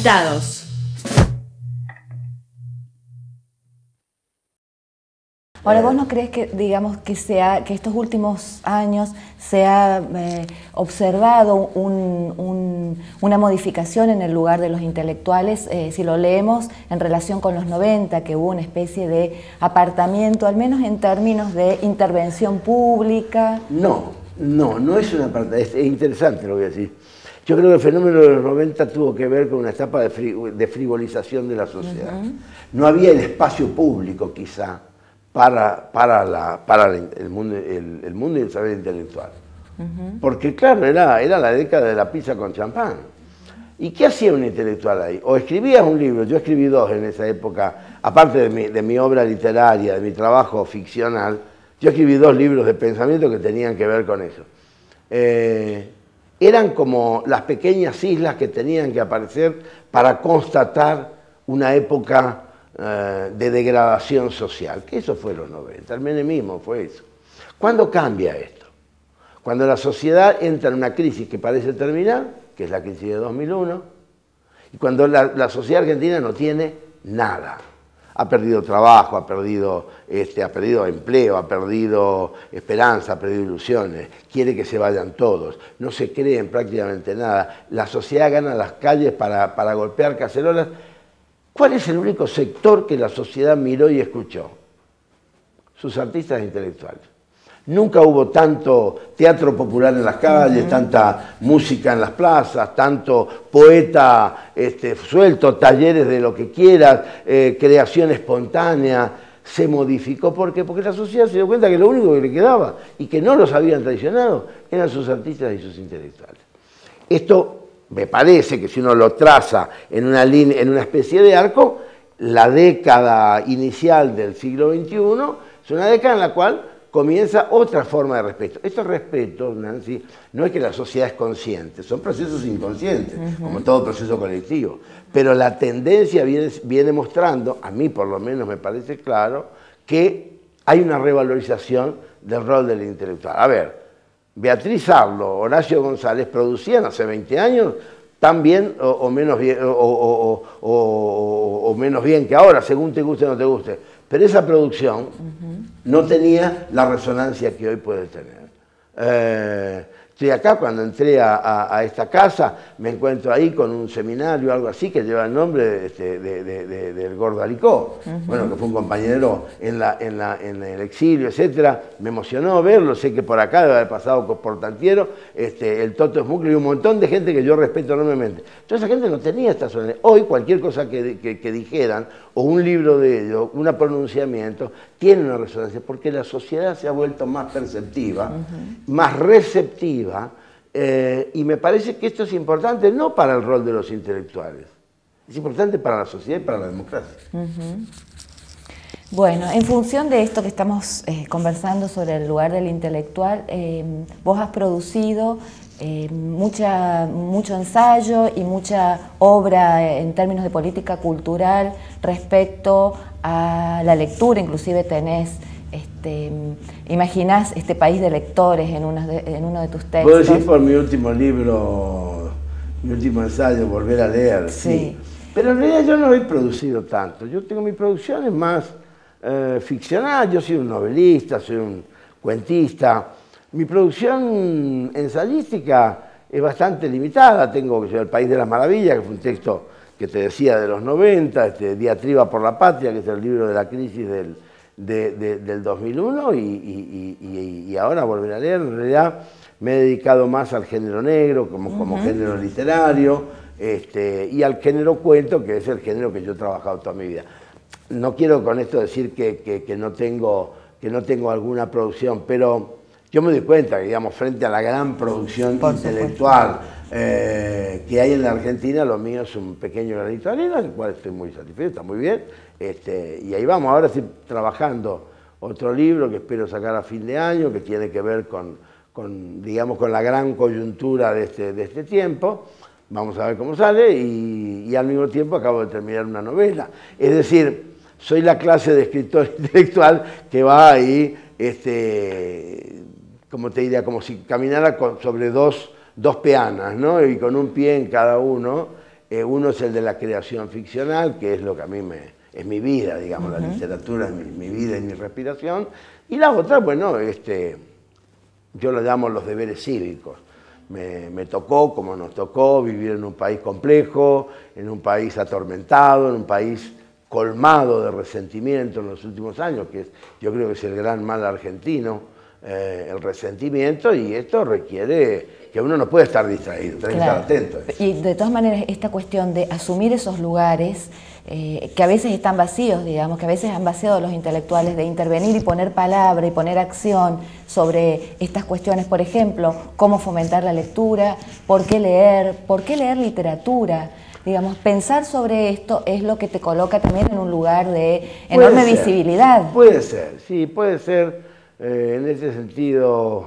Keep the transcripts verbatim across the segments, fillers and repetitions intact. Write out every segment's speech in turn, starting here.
Invitados. Ahora, ¿vos no crees que, digamos, que, sea, que estos últimos años se ha eh, observado un, un, una modificación en el lugar de los intelectuales? Eh, si lo leemos en relación con los noventa, que hubo una especie de apartamiento, al menos en términos de intervención pública. No, no, no es una apartamiento, es interesante lo que voy a decir. Yo creo que el fenómeno de los noventa tuvo que ver con una etapa de, fri de frivolización de la sociedad. Uh-huh. No había el espacio público, quizá, para, para, la, para el, mundo, el, el mundo y el saber intelectual. Uh-huh. Porque claro, era, era la década de la pizza con champán. ¿Y qué hacía un intelectual ahí? O escribías un libro, yo escribí dos en esa época, aparte de mi, de mi obra literaria, de mi trabajo ficcional, yo escribí dos libros de pensamiento que tenían que ver con eso. Eh, eran como las pequeñas islas que tenían que aparecer para constatar una época de degradación social, que eso fue los noventa, el menemismo fue eso. ¿Cuándo cambia esto? Cuando la sociedad entra en una crisis que parece terminar, que es la crisis de dos mil uno, y cuando la, la sociedad argentina no tiene nada. Ha perdido trabajo, ha perdido, este, ha perdido empleo, ha perdido esperanza, ha perdido ilusiones, quiere que se vayan todos, no se cree en prácticamente nada. La sociedad gana las calles para, para golpear cacerolas. ¿Cuál es el único sector que la sociedad miró y escuchó? Sus artistas intelectuales. Nunca hubo tanto teatro popular en las calles, uh-huh. tanta música en las plazas, tanto poeta este, suelto, talleres de lo que quieras, eh, creación espontánea. Se modificó. ¿Por qué? Porque la sociedad se dio cuenta que lo único que le quedaba y que no los habían traicionado eran sus artistas y sus intelectuales. Esto me parece que si uno lo traza en una, línea, en una especie de arco, la década inicial del siglo veintiuno es una década en la cual comienza otra forma de respeto. Estos respetos, Nancy, no es que la sociedad es consciente, son procesos inconscientes, uh-huh. como todo proceso colectivo. Pero la tendencia viene, viene mostrando, a mí por lo menos me parece claro, que hay una revalorización del rol del intelectual. A ver, Beatriz Arlo, Horacio González producían hace veinte años tan bien o, o, menos, bien, o, o, o, o, o menos bien que ahora, según te guste o no te guste. Pero esa producción uh-huh. no tenía la resonancia que hoy puede tener. Eh, estoy acá, cuando entré a, a, a esta casa, me encuentro ahí con un seminario, algo así, que lleva el nombre este, de, de, de, del Gordo Alicó, uh-huh. bueno, que fue un compañero en, la, en, la, en el exilio, etcétera. Me emocionó verlo, sé que por acá debe haber pasado por Tantiero, este, el Toto Smucli y un montón de gente que yo respeto enormemente. Toda esa gente no tenía esta soledad. Hoy cualquier cosa que, que, que dijeran, o un libro de ellos, un pronunciamiento, tiene una resonancia, porque la sociedad se ha vuelto más perceptiva, uh-huh. más receptiva, Eh, y me parece que esto es importante no para el rol de los intelectuales, es importante para la sociedad y para la democracia. Uh-huh. Bueno, en función de esto que estamos eh, conversando sobre el lugar del intelectual, eh, vos has producido eh, mucha, mucho ensayo y mucha obra en términos de política cultural respecto a la lectura, inclusive tenés Este, imaginás este país de lectores en uno de, en uno de tus textos. Puedo decir por mi último libro, mi último ensayo, Volver a leer, sí. sí. Pero en realidad yo no he producido tanto. Yo tengo mi producción es más eh, ficcional. Yo soy un novelista, soy un cuentista. Mi producción ensayística es bastante limitada. Tengo El País de las Maravillas, que fue un texto que te decía de los noventa, este, Diatriba por la Patria, que es el libro de la crisis del De, de, del dos mil uno y, y, y, y ahora Volver a leer. En realidad me he dedicado más al género negro como, uh-huh. como género literario este, y al género cuento, que es el género que yo he trabajado toda mi vida. No quiero con esto decir que, que, que, no, tengo, que no tengo alguna producción, pero yo me doy cuenta que, digamos, frente a la gran producción Por intelectual eh, que hay en la Argentina, lo mío es un pequeño granito de arena, del cual estoy muy satisfecho, está muy bien. Este, y ahí vamos, ahora estoy trabajando otro libro que espero sacar a fin de año, que tiene que ver con, con digamos, con la gran coyuntura de este, de este tiempo. Vamos a ver cómo sale y, y al mismo tiempo acabo de terminar una novela. Es decir, soy la clase de escritor intelectual que va ahí, este, como te diría, como si caminara con, sobre dos, dos peanas, ¿no? Y con un pie en cada uno. Eh, uno es el de la creación ficcional, que es lo que a mí me, es mi vida, digamos, uh-huh. La literatura es mi, mi vida y mi respiración. Y la otra, bueno, este, yo lo llamo los deberes cívicos. Me, me tocó, como nos tocó, vivir en un país complejo, en un país atormentado, en un país colmado de resentimiento en los últimos años, que es, yo creo que es el gran mal argentino, eh, el resentimiento, y esto requiere que uno no puede estar distraído, tiene claro. que estar atento. Y de todas maneras, esta cuestión de asumir esos lugares eh, que a veces están vacíos, digamos, que a veces han vaciado los intelectuales, de intervenir y poner palabra y poner acción sobre estas cuestiones, por ejemplo, cómo fomentar la lectura, por qué leer, por qué leer literatura. Digamos, pensar sobre esto es lo que te coloca también en un lugar de enorme puede visibilidad. Ser, puede ser, sí, puede ser. Eh, en ese sentido,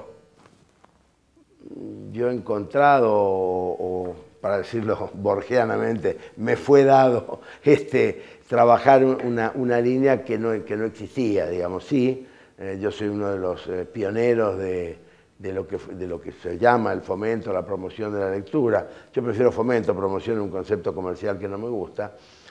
yo he encontrado, o, o para decirlo borgianamente, me fue dado este, trabajar una, una línea que no, que no existía, digamos. Sí, eh, yo soy uno de los eh, pioneros de... De lo, que, de lo que se llama el fomento, la promoción de la lectura. Yo prefiero fomento, promoción, un concepto comercial que no me gusta.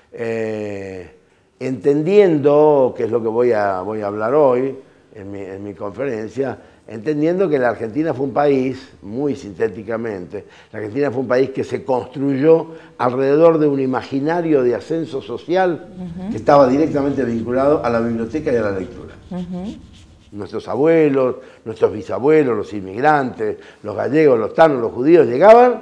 Eh, entendiendo, que es lo que voy a, voy a hablar hoy en mi, en mi conferencia, entendiendo que la Argentina fue un país, muy sintéticamente, la Argentina fue un país que se construyó alrededor de un imaginario de ascenso social uh-huh. que estaba directamente vinculado a la biblioteca y a la lectura. Uh-huh. Nuestros abuelos, nuestros bisabuelos, los inmigrantes, los gallegos, los tanos, los judíos llegaban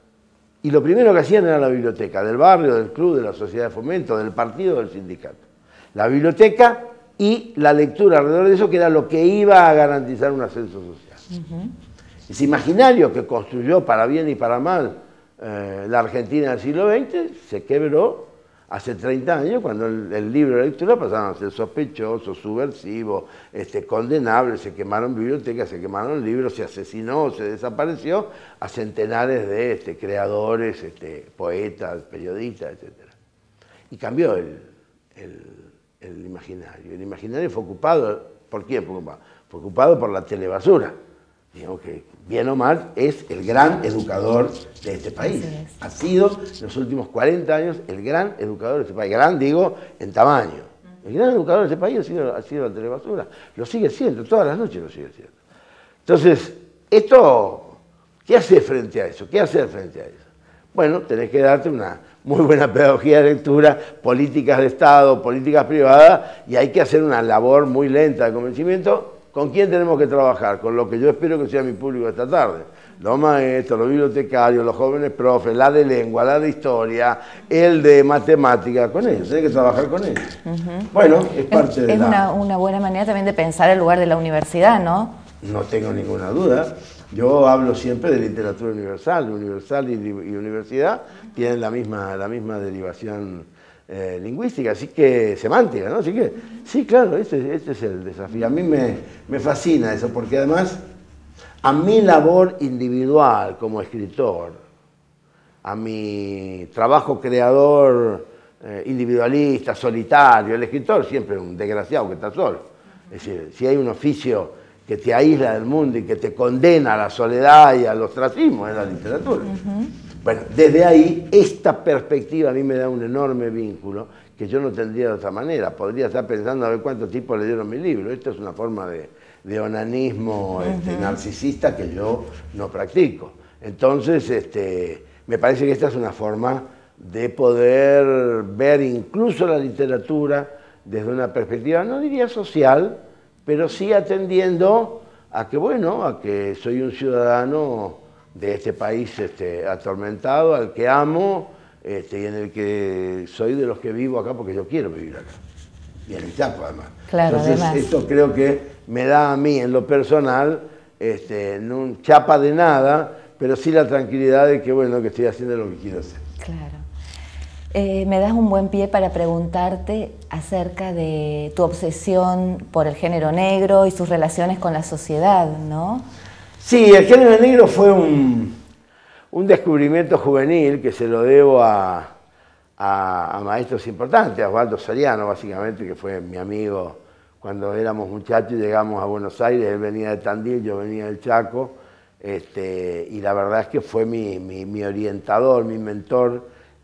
y lo primero que hacían era la biblioteca, del barrio, del club, de la sociedad de fomento, del partido, del sindicato. La biblioteca y la lectura alrededor de eso, que era lo que iba a garantizar un ascenso social. Uh-huh. Ese imaginario que construyó para bien y para mal eh, la Argentina del siglo veinte se quebró hace treinta años, cuando el, el libro de lectura pasaron a ser sospechosos, subversivos, este, condenables, se quemaron bibliotecas, se quemaron libros, se asesinó, se desapareció a centenares de este, creadores, este, poetas, periodistas, etcétera. Y cambió el, el, el imaginario. El imaginario fue ocupado, ¿por quién fue ocupado? Fue ocupado por la telebasura. Digamos que, bien o mal, es el gran educador de este país. Ha sido, en los últimos cuarenta años, el gran educador de este país. Gran, digo, en tamaño. El gran educador de este país ha sido, ha sido la telebasura. Lo sigue siendo, todas las noches lo sigue siendo. Entonces, esto, ¿qué hacer frente a eso? ¿Qué hacer frente a eso? Bueno, tenés que darte una muy buena pedagogía de lectura, políticas de Estado, políticas privadas, y hay que hacer una labor muy lenta de convencimiento. ¿Con quién tenemos que trabajar? Con lo que yo espero que sea mi público esta tarde. Los maestros, los bibliotecarios, los jóvenes profes, la de lengua, la de historia, el de matemática, con ellos, hay que trabajar con ellos. Uh-huh. Bueno, es parte es, de es la... una, una buena manera también de pensar el lugar de la universidad, ¿no? No tengo ninguna duda. Yo hablo siempre de literatura universal. Universal y, y universidad tienen la misma, la misma derivación Eh, lingüística, así que semántica, ¿no? Así que, sí, claro, este, este es el desafío. A mí me, me fascina eso, porque además a mi labor individual como escritor, a mi trabajo creador eh, individualista, solitario, el escritor siempre es un desgraciado que está solo. Es decir, si hay un oficio que te aísla del mundo y que te condena a la soledad y al ostracismo, es la literatura. Uh-huh. Bueno, desde ahí, esta perspectiva a mí me da un enorme vínculo que yo no tendría de otra manera. Podría estar pensando a ver cuántos tipos leyeron mi libro. Esto es una forma de, de onanismo este, uh-huh. narcisista que yo no practico. Entonces, este, me parece que esta es una forma de poder ver incluso la literatura desde una perspectiva, no diría social, pero sí atendiendo a que, bueno, a que soy un ciudadano de este país este, atormentado, al que amo, este, y en el que soy de los que vivo acá porque yo quiero vivir acá. Y en el Chaco, además. Claro, Entonces, además. Esto creo que me da a mí, en lo personal, este, no un chapa de nada, pero sí la tranquilidad de que, bueno, que estoy haciendo lo que quiero hacer. Claro. Eh, me das un buen pie para preguntarte acerca de tu obsesión por el género negro y sus relaciones con la sociedad, ¿no? Sí, el género negro fue un, un descubrimiento juvenil que se lo debo a, a, a maestros importantes, a Osvaldo Soriano, básicamente, que fue mi amigo cuando éramos muchachos y llegamos a Buenos Aires. Él venía de Tandil, yo venía del Chaco, este, y la verdad es que fue mi, mi, mi orientador, mi mentor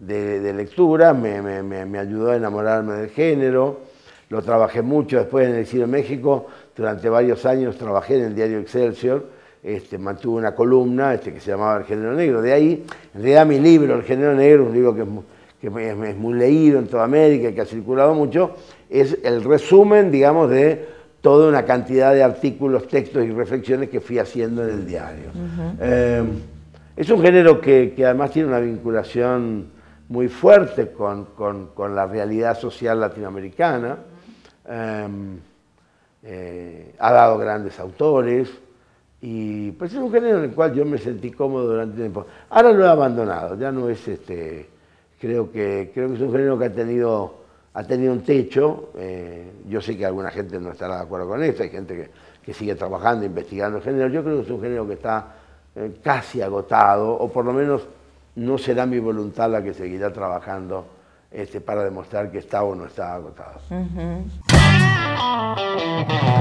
de, de lectura, me, me, me ayudó a enamorarme del género, lo trabajé mucho después en el Exilio en México, durante varios años trabajé en el diario Excelsior, este, mantuve una columna este, que se llamaba El Género Negro, de ahí, en realidad mi libro, El Género Negro, un libro que es muy, que es muy leído en toda América y que ha circulado mucho, es el resumen, digamos, de toda una cantidad de artículos, textos y reflexiones que fui haciendo en el diario. Uh-huh. eh, es un género que, que además tiene una vinculación muy fuerte con, con, con la realidad social latinoamericana. Eh, eh, ha dado grandes autores y pues es un género en el cual yo me sentí cómodo durante tiempo. Ahora lo he abandonado, ya no es este... Creo que, creo que es un género que ha tenido, ha tenido un techo. Eh, yo sé que alguna gente no estará de acuerdo con esto, hay gente que, que sigue trabajando, investigando el género. Yo creo que es un género que está eh, casi agotado, o por lo menos no será mi voluntad la que seguirá trabajando este, para demostrar que está o no está agotado. Uh-huh.